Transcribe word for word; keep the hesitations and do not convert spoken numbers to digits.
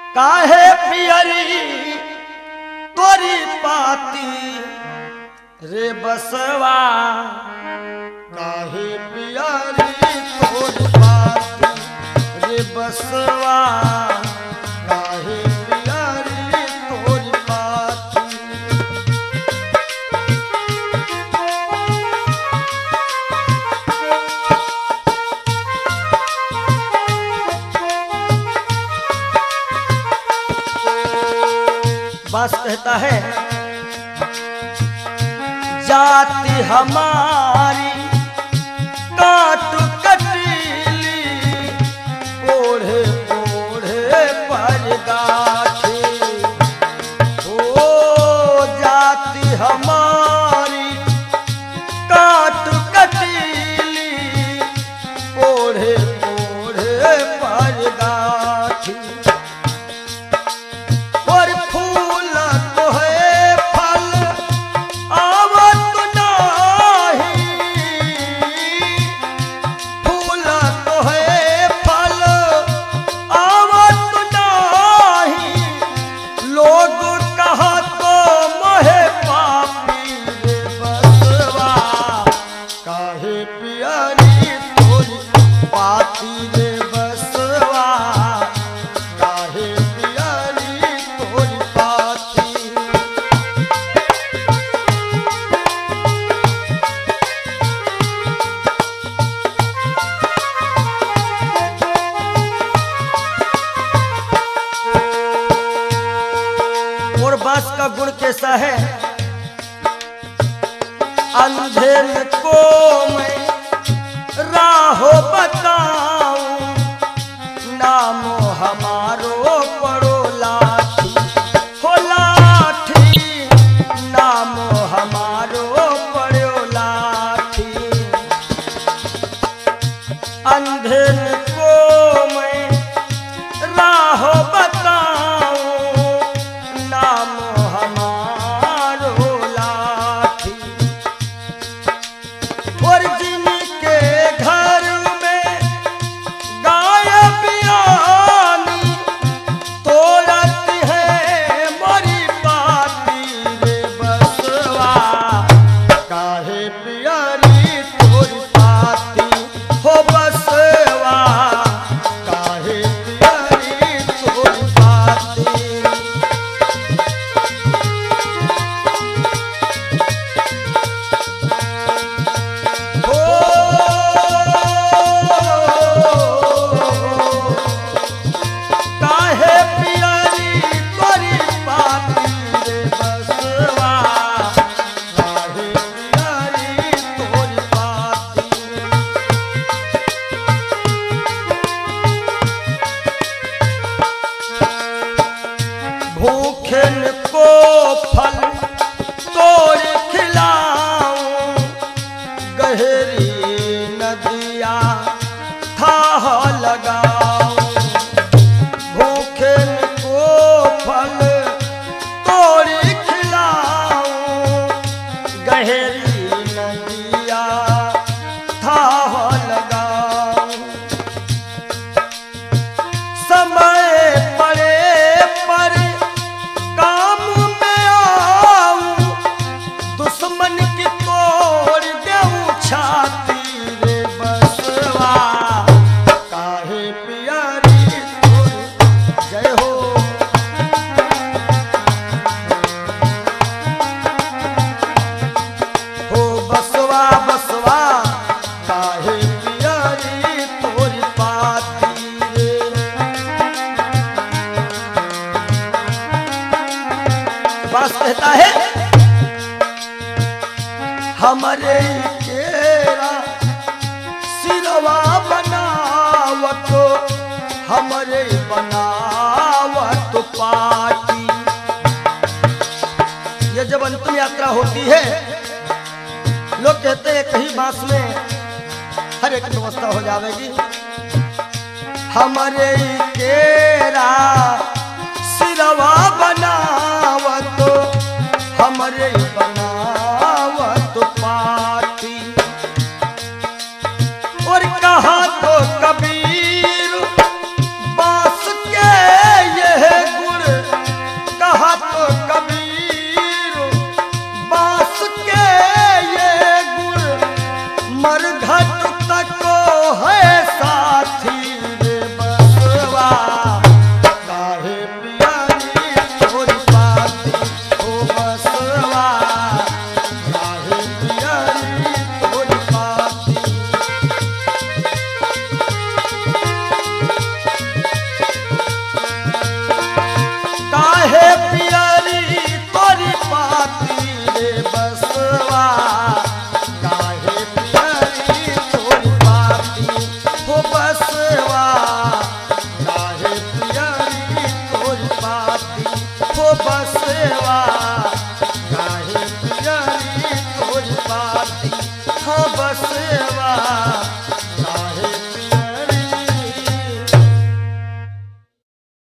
काहे पियरी तोरी पाती रे बसवा, काहे पियरी तोरी पाती रे बसवा, काहे पियरी तोरी पाती। बास कहता है जाति हमारी काट कटीली, ओढ़े ओढ़े पर गाठी। ओ जाति हमारी काट कटीली, ओढ़े ओढ़े पर गाठी। और बांस का गुण कैसा है? अंधेर को मैं राहो बताऊं, नामो हमारो पड़ो लाठी। हो लाठी नामो हमारो पड़ो लाठी। अंधेर को मैं राहो बताऊं, नामो हमारो लाठी। और जिनके घर में गाय बियानी, तोड़ती है मरी पाती रे बसवा, काहे पियरी तोरी पाती। हो बसवा काहे पियरी तोरी पाती। भूखन को फल तोड़ खिलाऊं, गहरी नदिया थाह लगाऊं। भूखन को फल तोड़ खिलाऊं, गहरी नदिया थाह लगाऊं। समय पड़े पर काम में आऊं, दुश्मन की तोड़ देऊं छाती रे बसवा, काहे पियरी तोरी। जय हो। हो बसवा बसवा काहे पियरी तोरी पाती रे। बास कहता है हमरे केरा सिरवा बनावत, हमरे बनावत पाटी। ये जब अंतिम यात्रा होती है, लोग कहते हैं कहीं बांस में हर एक व्यवस्था हो जाएगी। हमरे केरा सिरवा बनावत, हमरे बनावत पाटी। और कहा तो कबीर बांस के यह सेवा